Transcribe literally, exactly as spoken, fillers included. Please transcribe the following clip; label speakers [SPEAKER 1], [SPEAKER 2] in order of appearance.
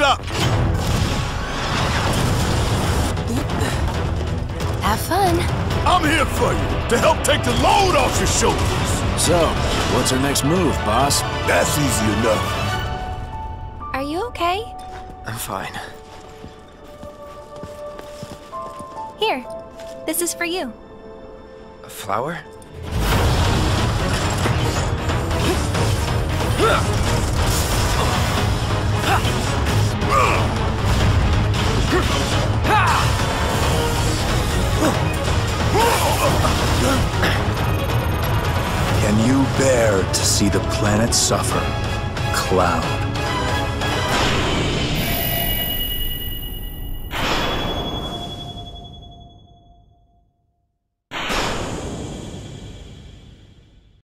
[SPEAKER 1] up!
[SPEAKER 2] Have fun.
[SPEAKER 1] I'm here for you, to help take the load off your shoulders.
[SPEAKER 3] So, what's our next move, boss?
[SPEAKER 1] That's easy enough.
[SPEAKER 2] Are you okay?
[SPEAKER 3] I'm fine.
[SPEAKER 2] Here, this is for you.
[SPEAKER 3] A flower?
[SPEAKER 1] Can you bear to see the planet suffer, Cloud?